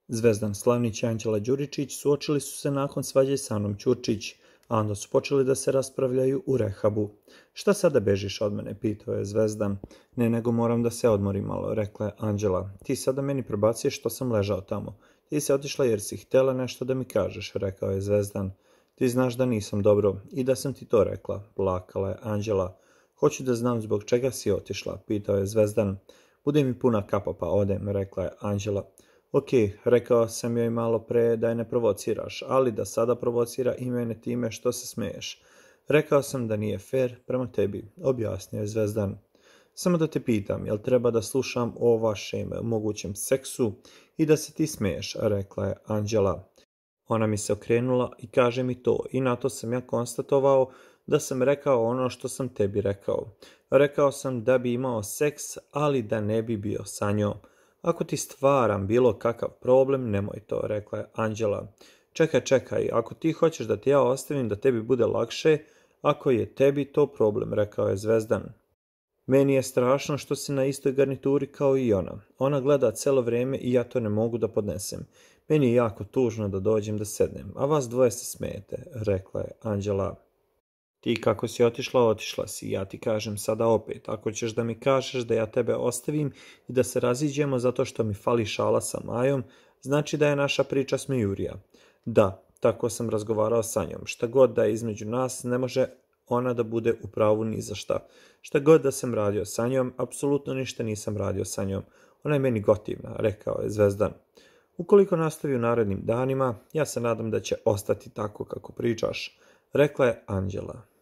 Zvezdan Slavnić i Anđela Đuričić suočili su se nakon svađe s Anom Ćurčić, a onda su počeli da se raspravljaju u rehabu. Šta sada bežiš od mene, pitao je Zvezdan. Ne, nego moram da se odmorim malo, rekla je Anđela. Ti sada meni prebacuješ što sam ležao tamo. Ti si otišla jer si htjela nešto da mi kažeš, rekao je Zvezdan. Ti znaš da nisam dobro i da sam ti to rekla, plakala je Anđela. Hoću da znam zbog čega si otišla, pitao je Zvezdan. Bude mi puna kapa pa odem, rekla je Anđela. Ok, rekao sam joj malo pre da je ne provociraš, ali da sada provocira i mene time što se smeješ. Rekao sam da nije fair prema tebi, objasnio je Zvezdan. Samo da te pitam, jel treba da slušam o vašem mogućem seksu i da se ti smeješ, rekla je Anđela. Ona mi se okrenula i kaže mi to i na to sam ja konstatovao da sam rekao ono što sam tebi rekao. Rekao sam da bi imao seks, ali da ne bi bio sa njom. Ako ti stvaram bilo kakav problem, nemoj to, rekla je Anđela. Čekaj, ako ti hoćeš da ti ja ostavim da tebi bude lakše, ako je tebi to problem, rekao je Zvezdan. Meni je strašno što si na istoj garnituri kao i ona. Ona gleda celo vrijeme i ja to ne mogu da podnesem. Meni je jako tužno da dođem da sednem, a vas dvoje se smijete, rekla je Anđela. Ti kako si otišla si, ja ti kažem sada opet, ako ćeš da mi kažeš da ja tebe ostavim i da se raziđemo zato što mi fali šala sa Majom, znači da je naša priča smijurija. Da, tako sam razgovarao sa njom, šta god da je između nas, ne može ona da bude u pravu ni za šta. Šta god da sam radio sa njom, apsolutno ništa nisam radio sa njom. Ona je meni gotivna, rekao je Zvezdan. Ukoliko nastavi u narednim danima, ja se nadam da će ostati tako kako pričaš, rekla je Anđela.